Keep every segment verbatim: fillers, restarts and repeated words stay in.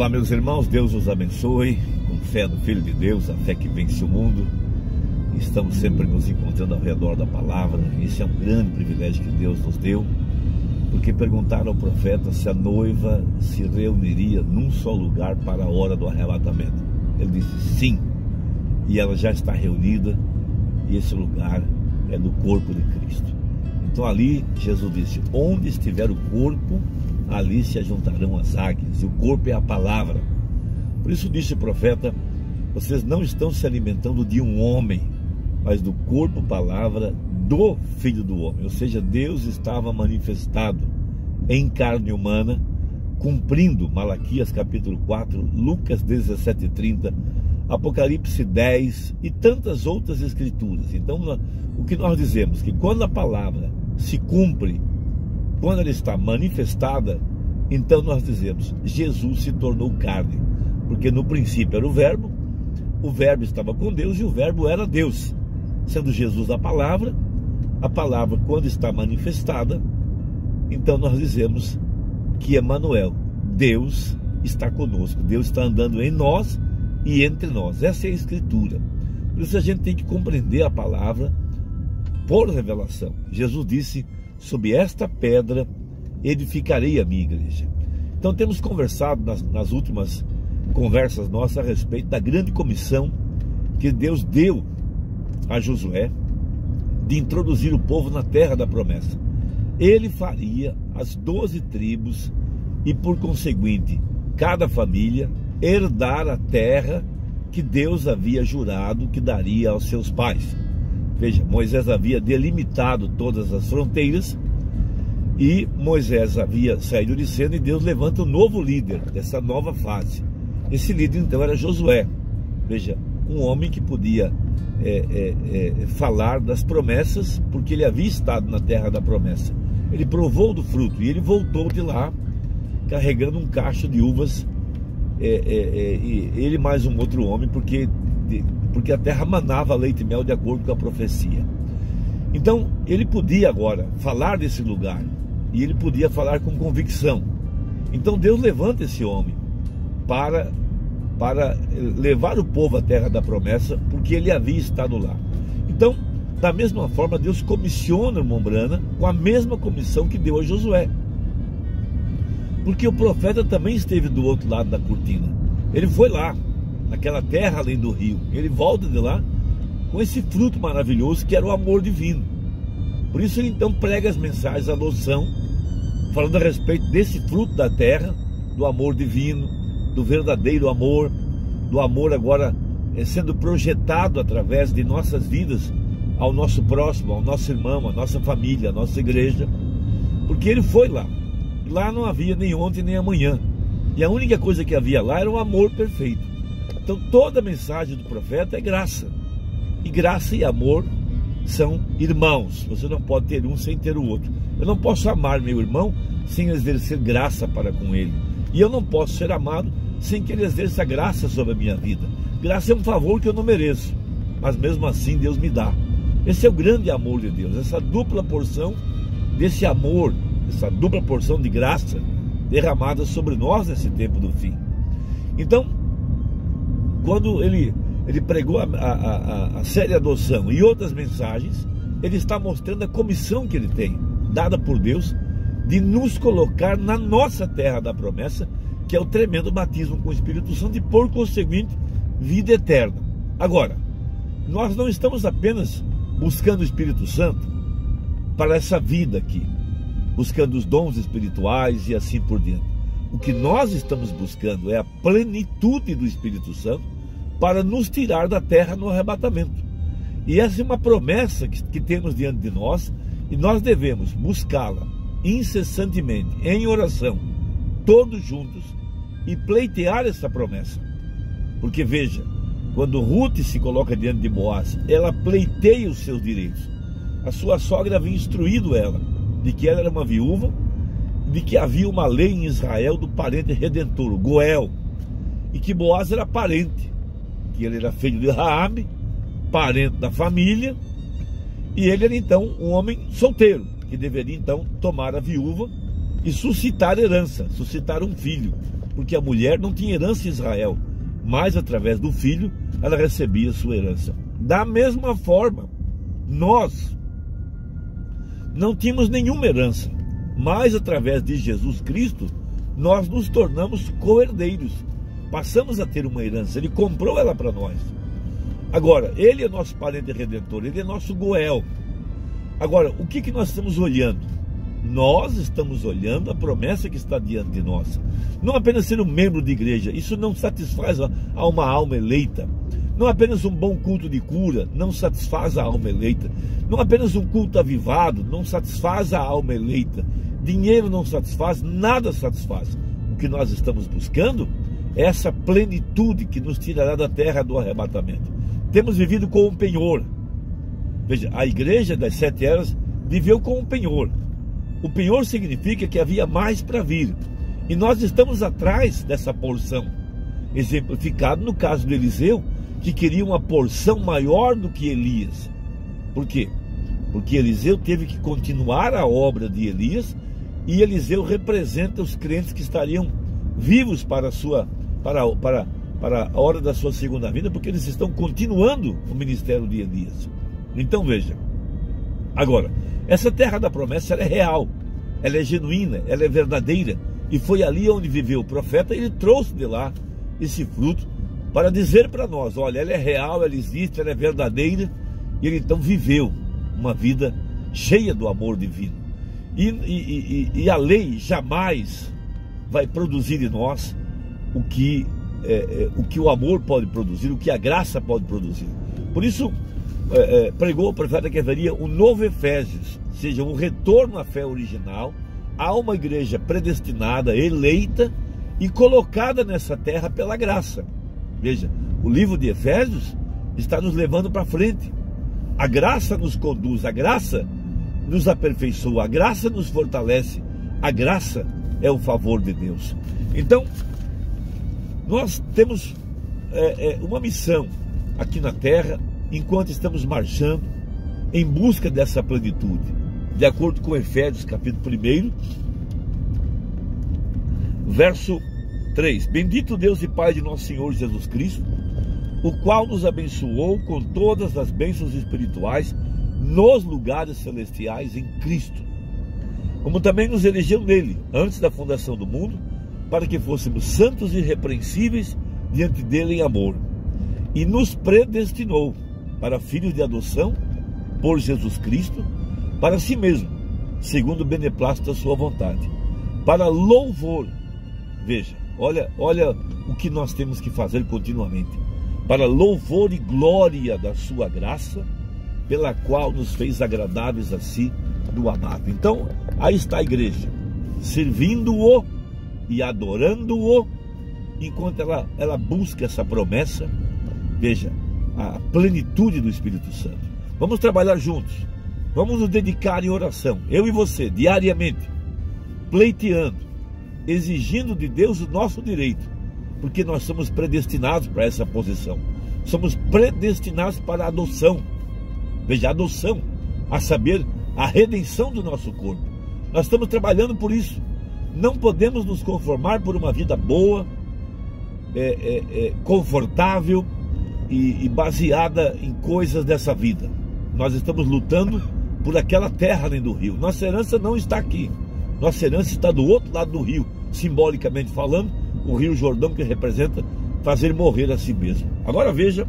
Olá, meus irmãos, Deus os abençoe, com fé no Filho de Deus, a fé que vence o mundo. Estamos sempre nos encontrando ao redor da palavra. Esse é um grande privilégio que Deus nos deu, porque perguntaram ao profeta se a noiva se reuniria num só lugar para a hora do arrebatamento. Ele disse sim, e ela já está reunida, e esse lugar é do corpo de Cristo. Então ali Jesus disse: onde estiver o corpo, ali se ajuntarão as águias, e o corpo é a palavra. Por isso disse o profeta: vocês não estão se alimentando de um homem, mas do corpo, palavra do Filho do Homem. Ou seja, Deus estava manifestado em carne humana, cumprindo Malaquias capítulo quatro, Lucas dezessete, trinta, Apocalipse dez e tantas outras escrituras. Então o que nós dizemos, que quando a palavra se cumpre, quando ela está manifestada, então nós dizemos: Jesus se tornou carne, porque no princípio era o verbo, o verbo estava com Deus e o verbo era Deus, sendo Jesus a palavra. A palavra, quando está manifestada, então nós dizemos que Emanuel, Deus está conosco, Deus está andando em nós e entre nós. Essa é a escritura. Por isso a gente tem que compreender a palavra por revelação. Jesus disse: sob esta pedra edificarei a minha igreja. Então temos conversado nas, nas últimas conversas nossas a respeito da grande comissão que Deus deu a Josué de introduzir o povo na terra da promessa. Ele faria as doze tribos e, por conseguinte, cada família herdar a terra que Deus havia jurado que daria aos seus pais. Veja, Moisés havia delimitado todas as fronteiras e Moisés havia saído de cena, e Deus levanta um novo líder dessa nova fase. Esse líder então era Josué. Veja, um homem que podia é, é, é, falar das promessas, porque ele havia estado na terra da promessa. Ele provou do fruto e ele voltou de lá carregando um cacho de uvas, é, é, é, ele mais um outro homem, porque porque a terra manava leite e mel de acordo com a profecia. Então ele podia agora falar desse lugar, e ele podia falar com convicção. Então Deus levanta esse homem para, para levar o povo à terra da promessa, porque ele havia estado lá. Então, da mesma forma, Deus comissiona o Mombrana com a mesma comissão que deu a Josué, porque o profeta também esteve do outro lado da cortina. Ele foi lá, naquela terra além do rio. Ele volta de lá com esse fruto maravilhoso que era o amor divino. Por isso ele então prega as mensagens, a noção, falando a respeito desse fruto da terra, do amor divino, do verdadeiro amor, do amor agora é, sendo projetado através de nossas vidas ao nosso próximo, ao nosso irmão, à nossa família, à nossa igreja. Porque ele foi lá, e lá não havia nem ontem nem amanhã, e a única coisa que havia lá era um amor perfeito. Então toda a mensagem do profeta é graça, e graça e amor são irmãos. Você não pode ter um sem ter o outro. Eu não posso amar meu irmão sem exercer graça para com ele, e eu não posso ser amado sem que ele exerça graça sobre a minha vida. Graça é um favor que eu não mereço, mas mesmo assim Deus me dá. Esse é o grande amor de Deus, essa dupla porção desse amor, essa dupla porção de graça derramada sobre nós nesse tempo do fim. Então, quando ele, ele pregou a, a, a, a série Adoção e outras mensagens, ele está mostrando a comissão que ele tem, dada por Deus, de nos colocar na nossa terra da promessa, que é o tremendo batismo com o Espírito Santo e, por conseguinte, vida eterna. Agora, nós não estamos apenas buscando o Espírito Santo para essa vida aqui, buscando os dons espirituais e assim por diante. O que nós estamos buscando é a plenitude do Espírito Santo para nos tirar da terra no arrebatamento. E essa é uma promessa que, que temos diante de nós, e nós devemos buscá-la incessantemente, em oração, todos juntos, e pleitear essa promessa. Porque veja, quando Ruth se coloca diante de Boaz, ela pleiteia os seus direitos. A sua sogra havia instruído ela de que ela era uma viúva, de que havia uma lei em Israel do parente redentor, o Goel, e que Boaz era parente, que ele era filho de Raabe, parente da família, e ele era então um homem solteiro, que deveria então tomar a viúva e suscitar herança, suscitar um filho, porque a mulher não tinha herança em Israel, mas através do filho ela recebia sua herança. Da mesma forma, nós não tínhamos nenhuma herança, mas através de Jesus Cristo nós nos tornamos co-herdeiros, passamos a ter uma herança. Ele comprou ela para nós. Agora, Ele é nosso parente redentor, Ele é nosso Goel. Agora, o que, que nós estamos olhando? Nós estamos olhando a promessa que está diante de nós. Não apenas ser um membro de igreja, isso não satisfaz a uma alma eleita. Não apenas um bom culto de cura não satisfaz a alma eleita. Não apenas um culto avivado não satisfaz a alma eleita. Dinheiro não satisfaz, nada satisfaz. O que nós estamos buscando é essa plenitude que nos tirará da terra do arrebatamento. Temos vivido com um penhor. Veja, a igreja das sete eras viveu com um penhor. O penhor significa que havia mais para vir. E nós estamos atrás dessa porção. Exemplificado no caso do Eliseu, que queria uma porção maior do que Elias. Por quê? Porque Eliseu teve que continuar a obra de Elias, e Eliseu representa os crentes que estariam vivos para a, sua, para, para, para a hora da sua segunda vinda, porque eles estão continuando o ministério de Elias. Então veja, agora, essa terra da promessa ela é real, ela é genuína, ela é verdadeira, e foi ali onde viveu o profeta. Ele trouxe de lá esse fruto para dizer para nós, olha, ela é real, ela existe, ela é verdadeira. E ele então viveu uma vida cheia do amor divino. E, e, e, e a lei jamais vai produzir em nós o que, é, é, o que o amor pode produzir, o que a graça pode produzir. Por isso, é, é, pregou o profeta que haveria um novo Efésios, ou seja, um retorno à fé original, a uma igreja predestinada, eleita e colocada nessa terra pela graça. Veja, o livro de Efésios está nos levando para frente. A graça nos conduz, a graça nos aperfeiçoa, a graça nos fortalece, a graça é o favor de Deus. Então, nós temos é, é, uma missão aqui na terra, enquanto estamos marchando em busca dessa plenitude. De acordo com Efésios capítulo um, verso três. Bendito Deus e Pai de nosso Senhor Jesus Cristo, o qual nos abençoou com todas as bênçãos espirituais nos lugares celestiais em Cristo, como também nos elegeu nele, antes da fundação do mundo, para que fôssemos santos e irrepreensíveis diante dele em amor, e nos predestinou para filhos de adoção por Jesus Cristo, para si mesmo, segundo o beneplácito da sua vontade, para louvor. Veja, olha, olha o que nós temos que fazer continuamente, para louvor e glória da sua graça, pela qual nos fez agradáveis a si do amado. Então, aí está a igreja, servindo-o e adorando-o, enquanto ela, ela busca essa promessa. Veja, a plenitude do Espírito Santo. Vamos trabalhar juntos, vamos nos dedicar em oração, eu e você, diariamente, pleiteando, exigindo de Deus o nosso direito, porque nós somos predestinados para essa posição, somos predestinados para a adoção. Veja, a adoção, a saber, a redenção do nosso corpo. Nós estamos trabalhando por isso. Não podemos nos conformar por uma vida boa, é, é, é, confortável e, e baseada em coisas dessa vida. Nós estamos lutando por aquela terra além do rio. Nossa herança não está aqui. Nossa herança está do outro lado do rio, simbolicamente falando, o rio Jordão, que representa fazer morrer a si mesmo. Agora veja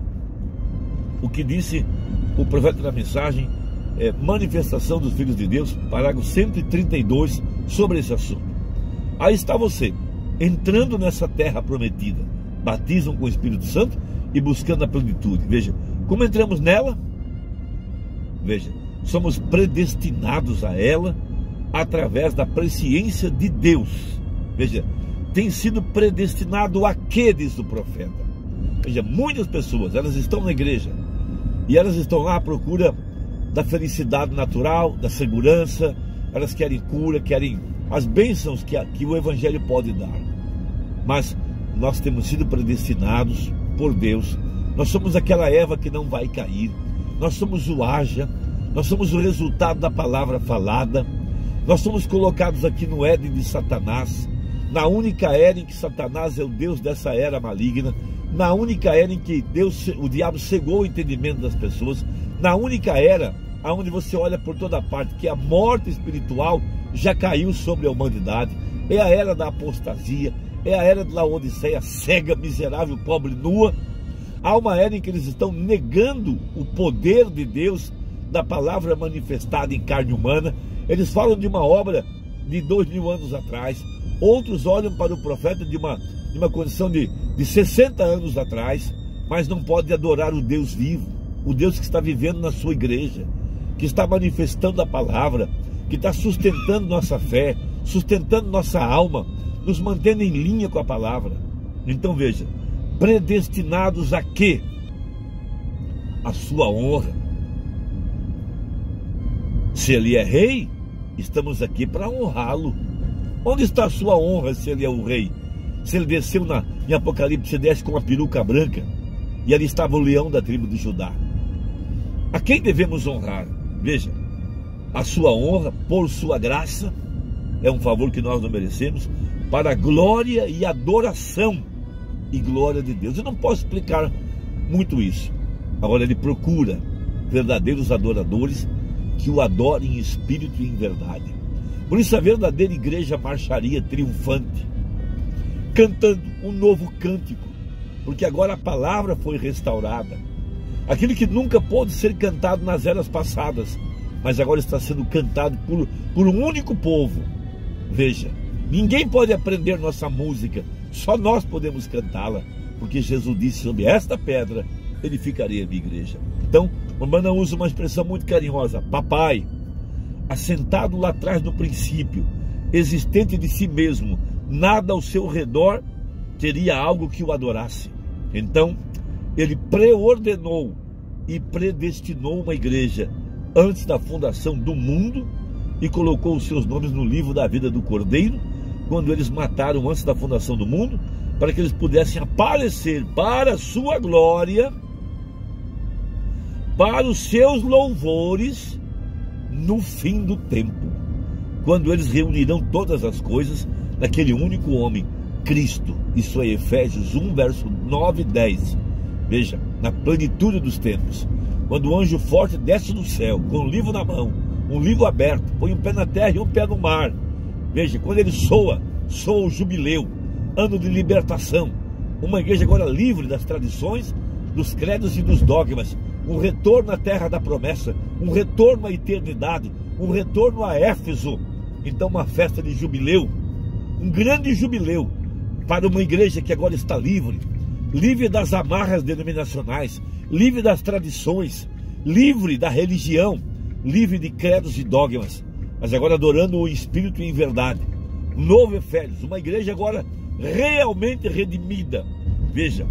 o que disse o profeta da mensagem, é, Manifestação dos Filhos de Deus, parágrafo cento e trinta e dois, sobre esse assunto. Aí está você, entrando nessa terra prometida, batismo com o Espírito Santo e buscando a plenitude. Veja, como entramos nela? Veja, somos predestinados a ela através da presciência de Deus. Veja, tem sido predestinado a quê, diz o profeta? Veja, muitas pessoas, elas estão na igreja, e elas estão lá à procura da felicidade natural, da segurança, elas querem cura, querem as bênçãos que, a, que o Evangelho pode dar. Mas nós temos sido predestinados por Deus, nós somos aquela Eva que não vai cair, nós somos o haja, nós somos o resultado da palavra falada, nós somos colocados aqui no Éden de Satanás, na única era em que Satanás é o Deus dessa era maligna, na única era em que Deus, o diabo cegou o entendimento das pessoas, na única era onde você olha por toda parte que a morte espiritual já caiu sobre a humanidade, é a era da apostasia, é a era da Laodiceia cega, miserável, pobre, nua. Há uma era em que eles estão negando o poder de Deus, da palavra manifestada em carne humana. Eles falam de uma obra de dois mil anos atrás, outros olham para o profeta de uma, de uma condição de, de sessenta anos atrás, mas não podem adorar o Deus vivo, o Deus que está vivendo na sua igreja, que está manifestando a palavra, que está sustentando nossa fé, sustentando nossa alma, nos mantendo em linha com a palavra. Então veja, predestinados a quê? A sua honra. Se ele é rei, estamos aqui para honrá-lo. Onde está a sua honra se ele é o rei? Se ele desceu na, em Apocalipse, desce com uma peruca branca e ali estava o leão da tribo de Judá. A quem devemos honrar? Veja, a sua honra por sua graça é um favor que nós não merecemos, para a glória e adoração e glória de Deus. Eu não posso explicar muito isso. Agora ele procura verdadeiros adoradores que o adorem em espírito e em verdade. Por isso a verdadeira igreja marcharia triunfante, cantando um novo cântico, porque agora a palavra foi restaurada. Aquilo que nunca pôde ser cantado nas eras passadas, mas agora está sendo cantado por, por um único povo. Veja, ninguém pode aprender nossa música, só nós podemos cantá-la, porque Jesus disse: sobre esta pedra edificarei a minha igreja. Então, o irmão usa uma expressão muito carinhosa: papai, assentado lá atrás no princípio, existente de si mesmo, nada ao seu redor teria algo que o adorasse. Então, ele preordenou e predestinou uma igreja antes da fundação do mundo e colocou os seus nomes no livro da vida do Cordeiro, quando eles mataram antes da fundação do mundo, para que eles pudessem aparecer para a sua glória, para os seus louvores no fim do tempo, quando eles reunirão todas as coisas naquele único homem, Cristo. Isso é Efésios um, verso nove e dez. Veja, na plenitude dos tempos, quando o anjo forte desce do céu com um livro na mão, um livro aberto, põe um pé na terra e um pé no mar. Veja, quando ele soa, soa o jubileu, ano de libertação, uma igreja agora livre das tradições, dos credos e dos dogmas, um retorno à terra da promessa, um retorno à eternidade, um retorno a Éfeso. Então uma festa de jubileu, um grande jubileu para uma igreja que agora está livre, livre das amarras denominacionais, livre das tradições, livre da religião, livre de credos e dogmas, mas agora adorando o Espírito em verdade. Um novo Efésios, uma igreja agora realmente redimida. Veja,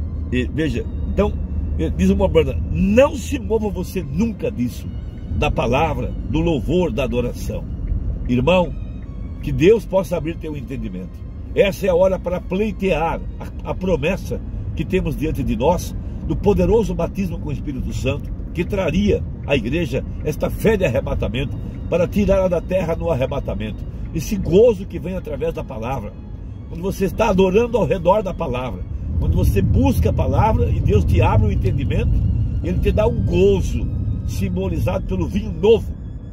veja, então, diz uma banda: não se mova você nunca disso, da palavra, do louvor, da adoração. Irmão, que Deus possa abrir teu entendimento. Essa é a hora para pleitear a, a promessa que temos diante de nós, do poderoso batismo com o Espírito Santo, que traria à igreja esta fé de arrebatamento, para tirá-la da terra no arrebatamento. Esse gozo que vem através da palavra, quando você está adorando ao redor da palavra, quando você busca a palavra e Deus te abre o entendimento, Ele te dá um gozo simbolizado pelo vinho novo.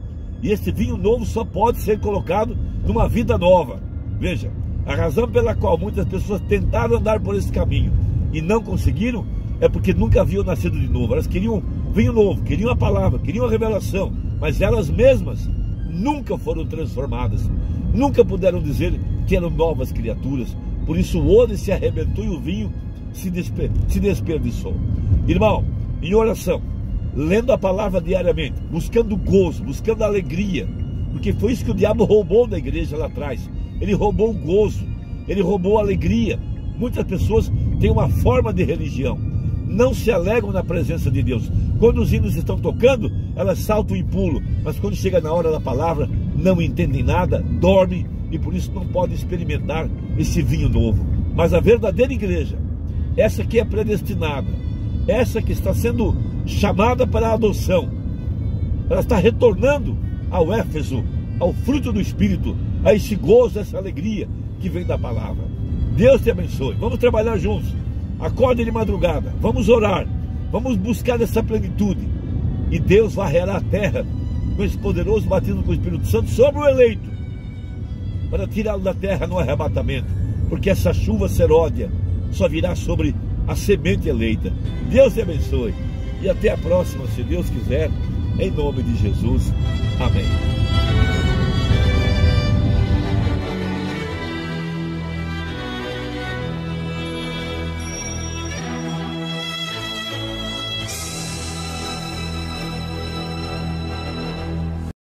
E esse vinho novo só pode ser colocado numa vida nova. Veja, a razão pela qual muitas pessoas tentaram andar por esse caminho e não conseguiram é porque nunca haviam nascido de novo. Elas queriam vinho novo, queriam a palavra, queriam a revelação, mas elas mesmas nunca foram transformadas, nunca puderam dizer que eram novas criaturas. Por isso o odre se arrebentou e o vinho se, desper, se desperdiçou. Irmão, em oração, lendo a palavra diariamente, buscando gozo, buscando alegria, porque foi isso que o diabo roubou da igreja lá atrás. Ele roubou o gozo, ele roubou a alegria. Muitas pessoas têm uma forma de religião, não se alegram na presença de Deus. Quando os hinos estão tocando, elas saltam e pulam, mas quando chega na hora da palavra, não entendem nada, dormem, e por isso não podem experimentar esse vinho novo. Mas a verdadeira igreja, essa que é predestinada, essa que está sendo chamada para a adoção, ela está retornando ao Éfeso, ao fruto do Espírito, a esse gozo, essa alegria, que vem da palavra. Deus te abençoe. Vamos trabalhar juntos. Acorde de madrugada. Vamos orar. Vamos buscar essa plenitude. E Deus varrerá a terra com esse poderoso batismo com o Espírito Santo sobre o eleito, para tirá-lo da terra no arrebatamento. Porque essa chuva seródia só virá sobre a semente eleita. Deus te abençoe. E até a próxima, se Deus quiser, em nome de Jesus. Amém.